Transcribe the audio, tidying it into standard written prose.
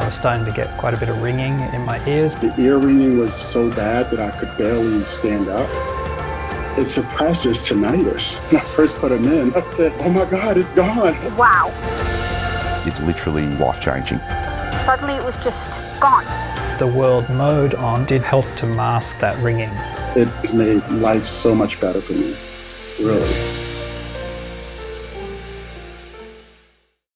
was starting to get quite a bit of ringing in my ears. The ear ringing was so bad that I could barely stand up. It suppressed his tinnitus. When I first put him in, I said, oh my God, it's gone. Wow. It's literally life-changing. Suddenly it was just gone. The world mode on did help to mask that ringing. It's made life so much better for me, really.